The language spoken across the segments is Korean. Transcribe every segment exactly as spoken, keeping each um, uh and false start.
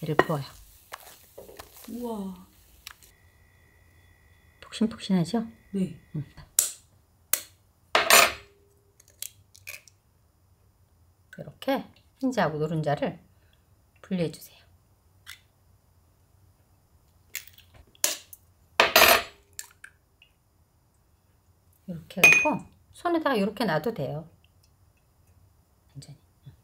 얘를 부어요. 우와. 폭신폭신하죠? 네. 응. 이렇게 흰자하고 노른자를 분리해주세요. 이렇게 해갖고 손에다가 이렇게 놔도 돼요. 완전히.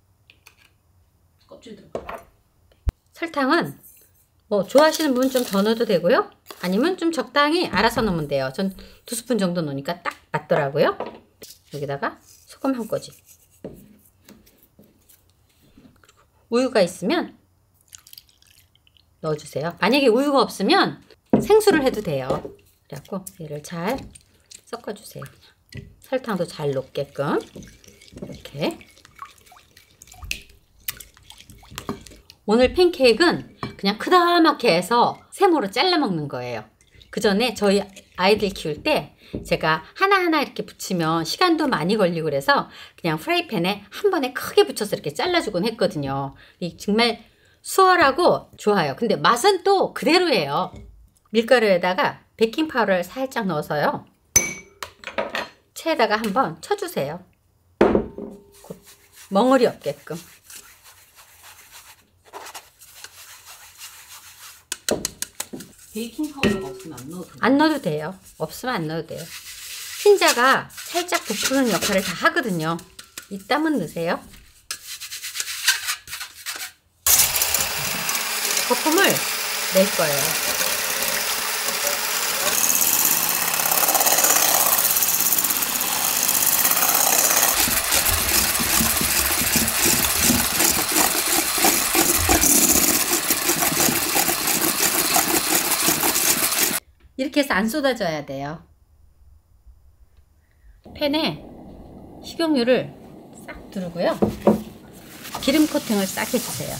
껍질 들어가. 설탕은 뭐 좋아하시는 분은 좀 더 넣어도 되고요. 아니면 좀 적당히 알아서 넣으면 돼요. 전 두 스푼 정도 넣으니까 딱 맞더라고요. 여기다가 소금 한 꼬집. 우유가 있으면 넣어주세요. 만약에 우유가 없으면 생수를 해도 돼요. 그래갖고 얘를 잘 섞어주세요. 설탕도 잘 녹게끔 이렇게. 오늘 팬케이크는 그냥 크다랗게 해서 세모로 잘라 먹는 거예요. 그 전에 저희 아이들 키울 때 제가 하나하나 이렇게 붙이면 시간도 많이 걸리고 그래서 그냥 프라이팬에 한 번에 크게 붙여서 이렇게 잘라주곤 했거든요. 정말 수월하고 좋아요. 근데 맛은 또 그대로예요. 밀가루에다가 베이킹 파우더를 살짝 넣어서요. 체에다가 한번 쳐주세요. 멍울이 없게끔. 베이킹 파우더가 없으면 안 넣어도 돼요? 안 넣어도 돼요. 없으면 안 넣어도 돼요. 흰자가 살짝 부푸는 역할을 다 하거든요. 이따만 넣으세요. 거품을 낼 거예요. 이렇게 해서 안 쏟아져야 돼요. 팬에 식용유를 싹 두르고요. 기름 코팅을 싹 해주세요.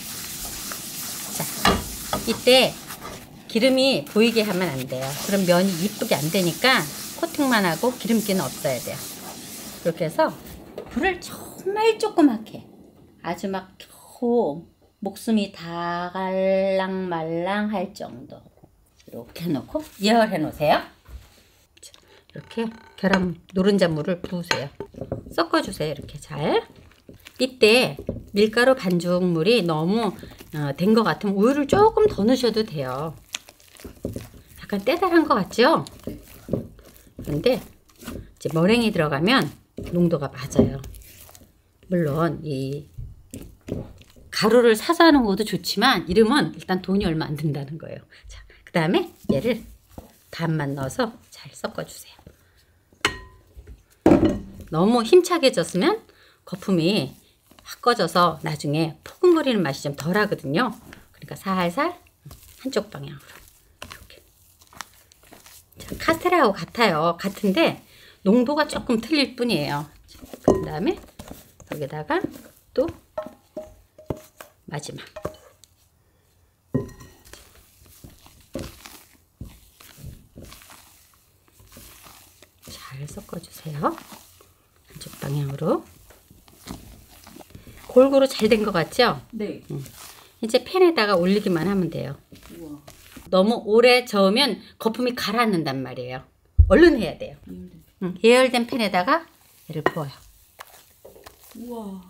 자, 이때 기름이 보이게 하면 안 돼요. 그럼 면이 이쁘게 안 되니까 코팅만 하고 기름기는 없어야 돼요. 그렇게 해서 불을 정말 조그맣게, 아주 막 겨우 목숨이 다 갈랑말랑 할 정도 이렇게 해놓고 예열해 놓으세요. 이렇게 계란 노른자 물을 부으세요. 섞어주세요. 이렇게 잘. 이때 밀가루 반죽물이 너무 어, 된 것 같으면 우유를 조금 더 넣으셔도 돼요. 약간 때달한 것 같죠? 그런데 이제 머랭이 들어가면 농도가 맞아요. 물론 이 가루를 사서 하는 것도 좋지만 이러면 일단 돈이 얼마 안 든다는 거예요. 자, 그 다음에 얘를 반만 넣어서 잘 섞어주세요. 너무 힘차게 졌으면 거품이 확 꺼져서 나중에 포근거리는 맛이 좀 덜 하거든요. 그러니까 살살 한쪽 방향으로 이렇게. 자, 카스테라하고 같아요. 같은데 농도가 조금 틀릴 뿐이에요. 그 다음에 여기다가 또 마지막 잘 섞어주세요. 한쪽 방향으로. 골고루 잘 된 것 같죠? 네. 음. 이제 팬에다가 올리기만 하면 돼요. 우와. 너무 오래 저으면 거품이 가라앉는단 말이에요. 얼른 해야 돼요. 예열된. 음. 예열된 팬에다가 얘를 부어요. 우와.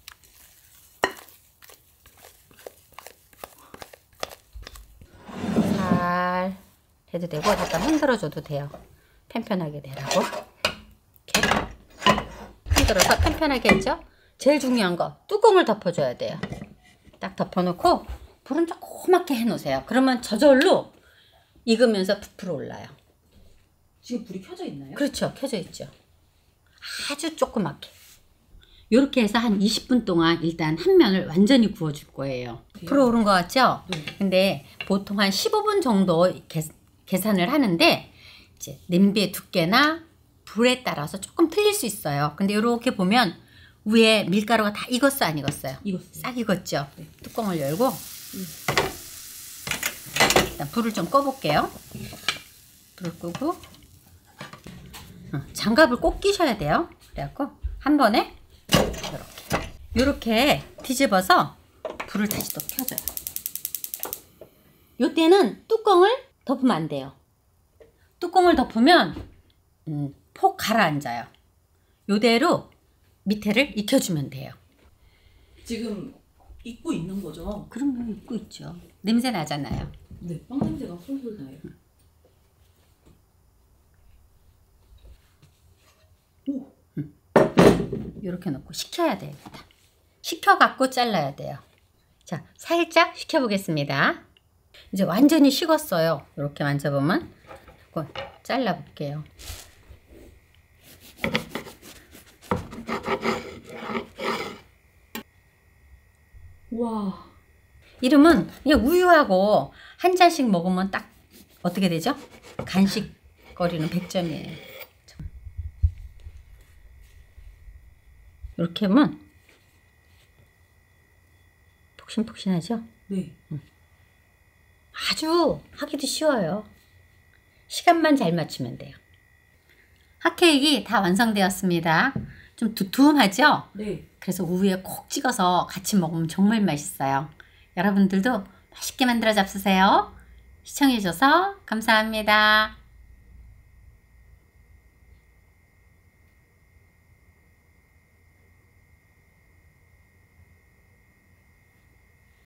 잘 해도 되고 잠깐 흔들어줘도 돼요. 편편하게 내라고. 이렇게 흔들어서 편편하게 했죠? 제일 중요한 거 뚜껑을 덮어줘야 돼요. 딱 덮어놓고 불은 조그맣게 해놓으세요. 그러면 저절로 익으면서 부풀어 올라요. 지금 불이 켜져 있나요? 그렇죠. 켜져 있죠. 아주 조그맣게. 이렇게 해서 한 이십 분 동안 일단 한 면을 완전히 구워줄 거예요. 불어오른 것 같죠? 네. 근데 보통 한 십오 분 정도 계, 계산을 하는데 이제 냄비의 두께나 불에 따라서 조금 틀릴 수 있어요. 근데 이렇게 보면 위에 밀가루가 다 익었어, 안 익었어요? 익었어요. 싹 익었죠? 네. 뚜껑을 열고 음. 일단 불을 좀 꺼볼게요. 불을 끄고 어, 장갑을 꼭 끼셔야 돼요. 그래갖고 한 번에 이렇게 이렇게 뒤집어서 불을 다시 또 켜줘요. 요때는 뚜껑을 덮으면 안 돼요. 뚜껑을 덮으면 음, 폭 가라앉아요. 요대로 밑에를 익혀주면 돼요. 지금 익고 있는 거죠? 그럼요, 익고 있죠. 냄새 나잖아요. 네, 빵 냄새가 솔솔 나요. 오, 이렇게 넣고 식혀야 됩니다. 식혀갖고 잘라야 돼요. 자, 살짝 식혀보겠습니다. 이제 완전히 식었어요. 이렇게 만져보면 이거 잘라볼게요. 와, 이름은 그냥 우유하고 한 잔씩 먹으면 딱 어떻게 되죠? 간식거리는 백 점이에요. 이렇게 하면 폭신폭신하죠? 네. 아주 하기도 쉬워요. 시간만 잘 맞추면 돼요. 핫케이크 다 완성되었습니다. 좀 두툼하죠? 네. 그래서 우유에 콕 찍어서 같이 먹으면 정말 맛있어요. 여러분들도 맛있게 만들어 잡수세요. 시청해주셔서 감사합니다.